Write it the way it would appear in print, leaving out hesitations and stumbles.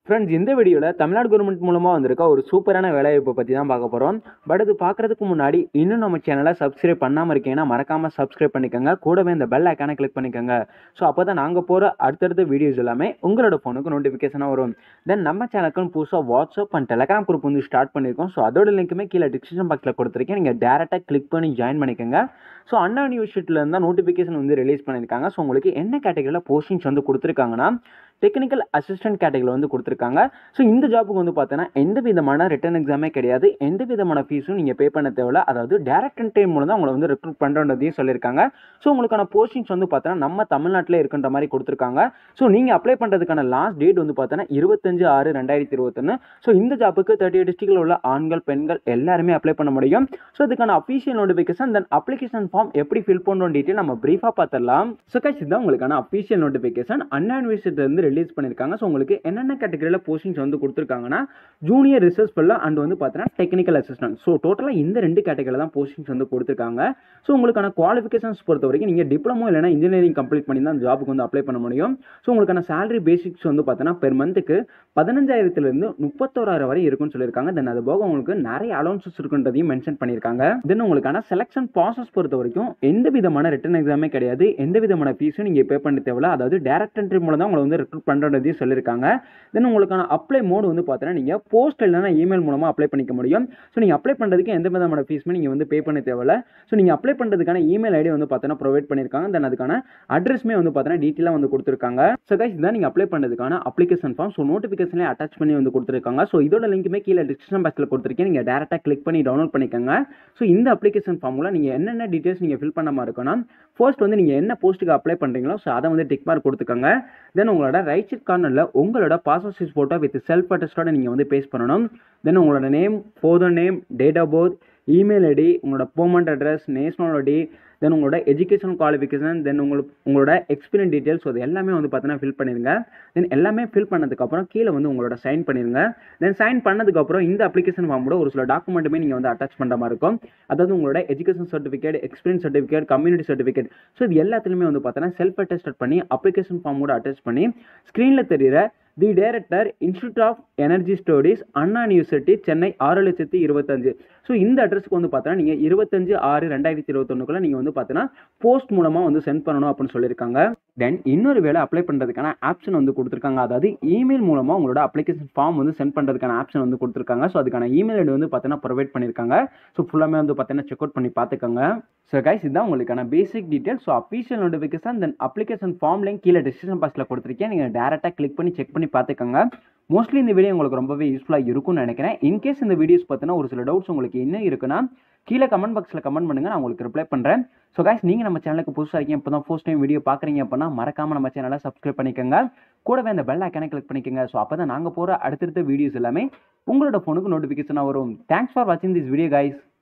Friends, இந்த வீடியோவில் Tamil Nadu government மூலமாக வந்திருக்க ஒரு சூப்பரான வேலைவாய்ப்பை பற்றி தான் பார்க்க போகிறோம். பட் அது பார்க்குறதுக்கு முன்னாடி இன்னும் நம்ம சேனலை சப்ஸ்கிரைப் பண்ணாமல் இருக்கீங்கன்னா மறக்காமல் சப்ஸ்கிரைப் பண்ணிக்கோங்க. கூடவே இந்த பெல் ஐக்கானை கிளிக் பண்ணிக்கோங்க. ஸோ அப்போ தான் நாங்கள் போகிற அடுத்தடுத்த வீடியோஸ் எல்லாமே உங்களோட ஃபோனுக்கு நோட்டிஃபிகேஷனாக வரும். தென் நம்ம சேனலுக்குன்னு புதுசாக வாட்ஸ்அப் அண்ட் டெலகிராம் குரூப் வந்து ஸ்டார்ட் பண்ணியிருக்கோம். ஸோ அதோட லிங்க்குமே கீழே டிஸ்கிரிப்ஷன் பாக்ஸில் கொடுத்துருக்கேன். நீங்கள் டேரெக்டாக கிளிக் பண்ணி ஜாயின் பண்ணிக்கோங்க. ஸோ அண்ணா யூனிவர்சிட்டியில் இருந்தால் நோட்டிஃபிகேஷன் வந்து ரிலீஸ் பண்ணியிருக்காங்க. ஸோ உங்களுக்கு என்ன கேட்டகரியில் போஸ்டிங்ஸ் வந்து கொடுத்துருக்காங்கன்னா டெக்னிக்கல் அசிஸ்டன்ட் கேட்டகரியில் வந்து கொடுத்துருக்காங்க. ஸோ இந்த ஜாப்புக்கு வந்து பார்த்தீங்கன்னா எந்த விதமான ரிட்டன் எக்ஸாமே கிடையாது. எந்த விதமான ஃபீஸும் நீங்கள் பே பண்ண தேவையில்ல. அதாவது டேரக்ட் என்ட்ரி மூலம் தான் உங்களை வந்து ரெக்ரூட் பண்ணுறதையும் சொல்லியிருக்காங்க. ஸோ உங்களுக்கான போஸ்டிங்ஸ் வந்து பார்த்தீங்கன்னா நம்ம தமிழ்நாட்டில் இருக்கின்ற மாதிரி கொடுத்துருக்காங்க. ஸோ நீங்கள் அப்ளை பண்ணுறதுக்கான லாஸ்ட் டேட் வந்து பார்த்தீங்கன்னா 25/6/2021. ஸோ இந்த ஜாப்புக்கு 38 டிஸ்ட்ரிக்டில் உள்ள ஆண்கள் பெண்கள் எல்லாருமே அப்ளை பண்ண முடியும். ஸோ இதுக்கான official notification then application form எப்படி ஃபில் பண்ணுறோம் டீட்டெயில் நம்ம ப்ரீஃபாக பார்த்துடலாம். ஸோ கைஸ், இதுதான் உங்களுக்கான அஃபீஷியல் நோட்டிஃபிகேஷன் அண்ணா யூனிவர்சிட்டியிலிருந்து ரிலீஸ் பண்ணியிருக்காங்க. ஸோ உங்களுக்கு என்னென்ன கேட்டகரியில் போஸ்டிங்ஸ் வந்து கொடுத்துருக்காங்கன்னா ஜூனியர் ரிசர்ச் ஃபெல்லோ அண்ட் வந்து பார்த்தீங்கன்னா டெக்னிக்கல் அசிஸ்டன்ட். ஸோ டோட்டலாக இந்த 2 கேட்டகரியில் தான் போஸ்டிங்ஸ் வந்து கொடுத்துருக்காங்க. ஸோ உங்களுக்கான குவாலிஃபிகேஷன்ஸ் பொறுத்த வரைக்கும் நீங்கள் டிப்ளமோ இல்லைனா இன்ஜினியரிங் கம்ப்ளீட் பண்ணி தான் ஜாபுக்கு வந்து அப்ளை பண்ண முடியும். ஸோ உங்களுக்கான சேலரி பேசிக்ஸ் வந்து பார்த்தீங்கன்னா பெர் மந்த்துக்கு 15,000 31,000 வரை இருக்குன்னு சொல்லியிருக்காங்க. தென் அது போக உங்களுக்கு நிறைய அலௌன்சஸ் இருக்குன்றதையும் மென்ஷன் பண்ணியிருக்காங்க. தென் உங்களுக்கான செலக்ஷன் ப்ராசஸ் பொறுத்த வரைக்கும் எந்த விதமான ரிட்டன் எக்ஸாமே கிடையாது. எந்த விதமான ஃபீஸும் நீங்கள் பே பண்ண தேவையில்ல. அதாவது டேரக்ட் என்ட்ரி மூலம் தான் உங்களை வந்து ரெக்ரூட் பண்ணுறதையும் சொல்லியிருக்காங்க. தென் உங்களுக்கான அப்ளை மோட் வந்து பார்த்தீங்கன்னா நீங்கள் போஸ்ட் இல்லைனா இமெயில் மூலமாக அப்ளை பண்ணிக்க முடியும். ஸோ நீங்கள் அப்ளை பண்ணுறதுக்கு எந்த விதமான ஃபீஸுமே நீங்கள் வந்து பே பண்ண தேவையில்ல. ஸோ நீங்கள் அப்ளை பண்ணுறதுக்கான இமெயில் ஐடி வந்து பார்த்தீங்கன்னா ப்ரொவைட் பண்ணியிருக்காங்க. தென் அதுக்கான அட்ரஸ்மே வந்து பார்த்தீங்கன்னா டீட்டெயிலாக வந்து கொடுத்துருக்காங்க. ஸோ கைஸ், இதான் நீங்கள் அப்ளை பண்ணுறதுக்கான அப்ளிகேஷன் ஃபார்ம். ஸோ நோட்டிஃபிகேஷன்லேயே அட்டாச் பண்ணி வந்து கொடுத்துருக்காங்க. ஸோ இதோட லிங்க்குமே கீழே டிஸ்கிரிப்ஷன் பாக்ஸில் கொடுத்துருக்கேன். நீங்கள் டேரெக்டாக கிளிக் பண்ணி டவுன்லோட் பண்ணிக்கோங்க. ஸோ இந்த அப்ளிகேஷன் ஃபார்மில் நீங்கள் என்னென்ன டீட்டெயில்ஸ் நீங்கள் ஃபில் பண்ண மாதிரி இருக்குன்னா ஃபர்ஸ்ட் வந்து நீங்கள் என்ன போஸ்ட்டுக்கு அப்ளை பண்ணுறீங்களோ ஸோ அதை வந்து டிக் மார்க் கொடுத்துக்கோங்க. தென் உங்களோட ரைட் சைட் கார்னரில் உங்களோட passport size photo with self அட்டஸ்டோட நீங்கள் வந்து பேஸ்ட் பண்ணணும். தென் உங்களோட name, father name, date of birth, email ID, உங்களோட பெர்மனன்ட் அட்ரஸ், நேஷனாலிட்டி, தென் உங்களோட எஜுகேஷன் குவாலிஃபிகேஷன், தென் உங்களோட எக்ஸ்பீரியன்ஸ் டீட்டெயில்ஸ் அது எல்லாமே வந்து பார்த்தீங்கன்னா ஃபில் பண்ணிடுங்க. தென் எல்லாமே ஃபில் பண்ணதுக்கப்புறம் கீழே வந்து உங்களோட சைன் பண்ணிடுங்க. தென் சைன் பண்ணதுக்கப்புறம் இந்த அப்ளிகேஷன் ஃபார்மோட ஒரு சில டாக்குமெண்ட்டுமே நீங்கள் வந்து அட்டாச் பண்ணுற மாதிரி இருக்கும். அதாவது உங்களோட education certificate, experience certificate, community certificate. So இது எல்லாத்துலையுமே வந்து பார்த்தீங்கன்னா செல்ஃப் அட்டஸ்டட் பண்ணி அப்ளிகேஷன் ஃபார்மோட அட்டாச் பண்ணி ஸ்க்ரீனில் தெரிகிற the director institute of energy studies Anna university Chennai 6,25,000. So இந்த அட்ரஸ்க்கு வந்து பார்த்தீங்கன்னா நீங்கள் 25/6/2021 நீங்கள் வந்து பார்த்தீங்கன்னா போஸ்ட் மூலமாக வந்து சென்ட் பண்ணணும் அப்படின்னு சொல்லியிருக்காங்க. தென் இன்னொரு வேலை அப்ளை பண்ணுறதுக்கான ஆப்ஷன் வந்து கொடுத்துருக்காங்க. அதாவது இமெயில் மூலமாக உங்களோட அப்ளிகேஷன் ஃபார்ம் வந்து சென்ட் பண்ணுறதுக்கான ஆப்ஷன் வந்து கொடுத்துருக்காங்க. ஸோ அதுக்கான இமெயில் ஐடி வந்து பார்த்தீங்கன்னா ப்ரொவைட் பண்ணியிருக்காங்க. ஸோ ஃபுல்லாமே வந்து பார்த்தீங்கன்னா செக் அவுட் பண்ணி பார்த்துக்கோங்க. ஸோ கைஸ், இதுதான் உங்களுக்கான basic details. So official notification then application form link கீழே டிஸ்கிரிப்ஷன் பாக்ஸில் கொடுத்துருக்கேன். நீங்கள் டேரெக்டாக கிளிக் பண்ணி செக் பண்ணி பார்த்துக்கோங்க. மோஸ்ட்லி இந்த வீடியோ உங்களுக்கு ரொம்பவே யூஸ்ஃபுல்லாக இருக்கும்னு நினைக்கிறேன். இன்கேஸ் இந்த வீடியோஸ் பார்த்தீங்கன்னா ஒரு சில டவுட்ஸ் உங்களுக்கு என்ன இருக்குன்னா கீழே கமெண்ட் பாக்ஸில் கமெண்ட் பண்ணுங்கள், நான் உங்களுக்கு ரிப்ளை பண்ணுறேன். ஸோ கைஸ், நீங்கள் நம்ம சேனலுக்கு புதுசாக இருக்கீங்க, இப்போ தான் ஃபர்ஸ்ட் டைம் வீடியோ பார்க்குறீங்க அப்படின்னா மறக்காமல் நம்ம சேனலை சப்ஸ்கிரைப் பண்ணிக்கோங்க. கூடவே அந்த பெல் ஐக்கானை கிளிக் பண்ணிக்கோங்க. ஸோ அப்போ தான் நாங்கள் போகிற அடுத்தடுத்த வீடியோஸ் எல்லாமே உங்களோட ஃபோனுக்கு நோட்டிஃபிகேஷனாக வரும். தேங்க்ஸ் ஃபார் வாட்சிங் திஸ் வீடியோ கைஸ்.